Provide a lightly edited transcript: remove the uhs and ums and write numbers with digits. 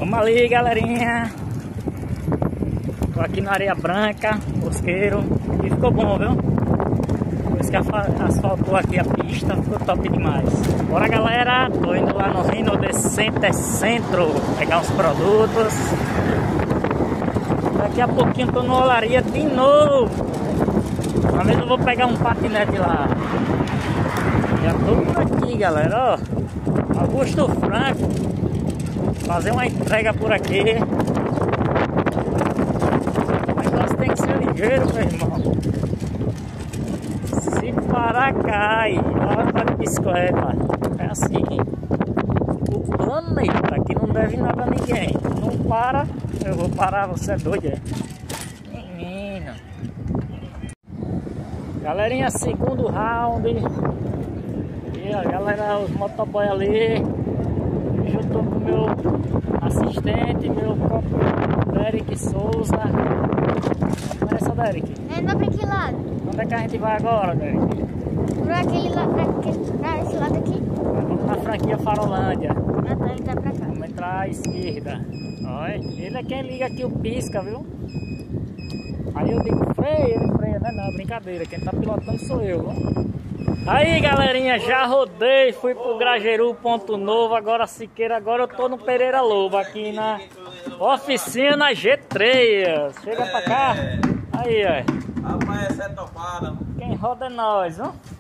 Vamos ali, galerinha. Tô aqui na areia branca, mosqueiro. E ficou bom, viu? Depois que asfaltou aqui a pista, ficou top demais. Bora, galera. Tô indo lá no Reino de Center Centro pegar uns produtos. Daqui a pouquinho tô na olaria de novo. Uma vez eu vou pegar um patinete lá. Já tô por aqui, galera, ó. Augusto Franco. Fazer uma entrega por aqui. O negócio tem que ser ligeiro, meu irmão. Se parar, cai. Olha de bicicleta. É assim. O planeta aqui não deve nada a ninguém. Não para, eu vou parar, você é doido, é? Menino. Galerinha, segundo round. E a galera, os motoboy ali. Eu tô com o meu assistente, meu próprio Derek Souza. Começa, Derek. Indo pra que lado? Onde é que a gente vai agora, Derek? Por aquele lado, pra esse lado aqui. Vamos na franquia Farolândia. Ah, tá, ele tá pra cá. Vamos entrar à esquerda. Olha, ele é quem liga aqui o pisca, viu? Aí eu digo freia, ele freia, né? Não, brincadeira, quem tá pilotando sou eu, viu? Aí, galerinha, já rodei, fui pro Grajeru, Ponto Novo, agora Siqueira, agora eu tô no Pereira Lobo, aqui na oficina G3. Chega pra cá. Aí, ó. Rapaz, essa é topada. Quem roda é nós, viu?